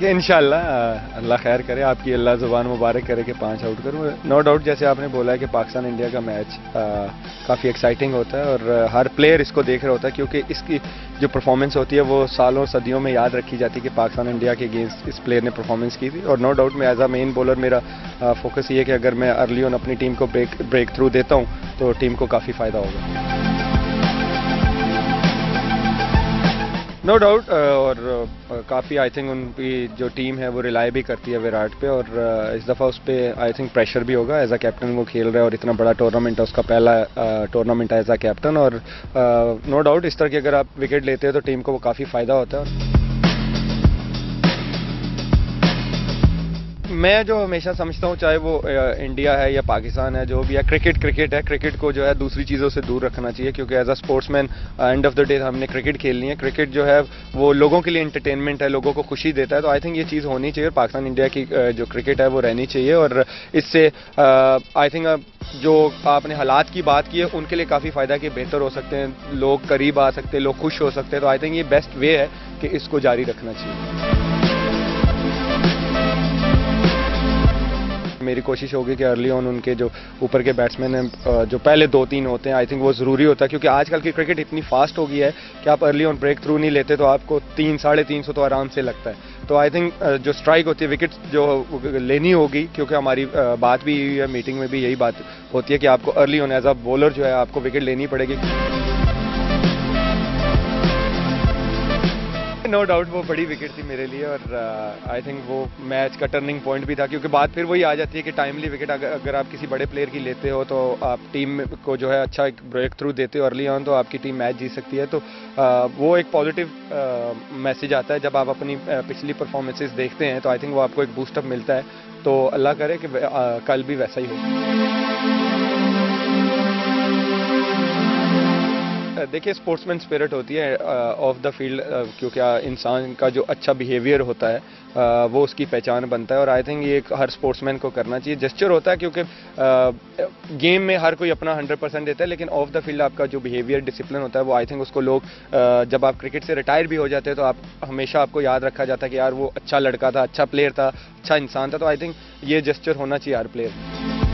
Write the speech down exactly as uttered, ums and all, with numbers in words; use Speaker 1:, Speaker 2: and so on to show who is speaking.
Speaker 1: देखिए इंशाल्लाह अल्लाह खैर करे, आपकी अल्लाह ज़ुबान मुबारक करे कि पांच आउट करूँ। नो डाउट जैसे आपने बोला है कि पाकिस्तान इंडिया का मैच काफ़ी एक्साइटिंग होता है और हर प्लेयर इसको देख रहा होता है, क्योंकि इसकी जो परफॉर्मेंस होती है वो सालों सदियों में याद रखी जाती है कि पाकिस्तान इंडिया के अगेंस्ट इस प्लेयर ने परफॉर्मेंस की थी। और नो डाउट मैं एज अ मेन बॉलर मेरा फोकस ये है कि अगर मैं अर्ली ऑन अपनी टीम को ब्रेक ब्रेक थ्रू देता हूँ तो टीम को काफ़ी फ़ायदा होगा। नो डाउट और काफ़ी आई थिंक उनकी जो टीम है वो रिलाई भी करती है विराट पे, और इस दफ़ा उस पर आई थिंक प्रेशर भी होगा। एज अ कैप्टन वो खेल रहा है और इतना बड़ा टूर्नामेंट है, उसका पहला टूर्नामेंट है एज अ कैप्टन, और नो डाउट इस तरह की अगर आप विकेट लेते हैं तो टीम को वो काफ़ी फ़ायदा होता है। मैं जो हमेशा समझता हूँ, चाहे वो इंडिया है या पाकिस्तान है, जो भी है, क्रिकेट क्रिकेट है। क्रिकेट को जो है दूसरी चीज़ों से दूर रखना चाहिए, क्योंकि as a sportsman end of the day हमने क्रिकेट खेलनी है। क्रिकेट जो है वो लोगों के लिए एंटरटेनमेंट है, लोगों को खुशी देता है। तो आई थिंक ये चीज़ होनी चाहिए, पाकिस्तान इंडिया की जो क्रिकेट है वो रहनी चाहिए। और इससे आई थिंक जो आपने हालात की बात की है उनके लिए काफ़ी फ़ायदा कि बेहतर हो सकते हैं, लोग करीब आ सकते हैं, लोग खुश हो सकते हैं। तो आई थिंक ये बेस्ट वे है कि इसको जारी रखना चाहिए। मेरी कोशिश होगी कि अर्ली ऑन उनके जो ऊपर के बैट्समैन हैं, जो पहले दो तीन होते हैं, आई थिंक वो ज़रूरी होता है, क्योंकि आजकल की क्रिकेट इतनी फास्ट हो गई है कि आप अर्ली ऑन ब्रेक थ्रू नहीं लेते तो आपको तीन साढ़े तीन सौ तो आराम से लगता है। तो आई थिंक जो स्ट्राइक होती है, विकेट जो लेनी होगी, क्योंकि हमारी बात भी हुई है मीटिंग में भी यही बात होती है कि आपको early on as a bowler जो है आपको विकेट लेनी पड़ेगी। नो डाउट वो बड़ी विकेट थी मेरे लिए, और आई uh, थिंक वो मैच का टर्निंग पॉइंट भी था, क्योंकि बात फिर वही आ जाती है कि टाइमली विकेट अगर, अगर आप किसी बड़े प्लेयर की लेते हो तो आप टीम को जो है अच्छा एक ब्रेक थ्रू देते हो अर्ली ऑन, तो आपकी टीम मैच जीत सकती है। तो uh, वो एक पॉजिटिव मैसेज आता है जब आप अपनी uh, पिछली परफॉर्मेंसेस देखते हैं, तो आई थिंक वो आपको एक बूस्टअप मिलता है। तो अल्लाह करे कि uh, कल भी वैसा ही हो। देखिए स्पोर्ट्समैन स्पिरिट होती है ऑफ द फील्ड, क्योंकि इंसान का जो अच्छा बिहेवियर होता है uh, वो उसकी पहचान बनता है, और आई थिंक ये हर स्पोर्ट्समैन को करना चाहिए। जेस्चर होता है क्योंकि गेम uh, में हर कोई अपना हंड्रेड परसेंट देता है, लेकिन ऑफ द फील्ड आपका जो बिहेवियर डिसिप्लिन होता है वो आई थिंक उसको लोग uh, जब आप क्रिकेट से रिटायर भी हो जाते हैं तो आप हमेशा आपको याद रखा जाता है कि यार वो अच्छा लड़का था, अच्छा प्लेयर था, अच्छा इंसान था। तो आई थिंक ये जेस्चर होना चाहिए हर प्लेयर।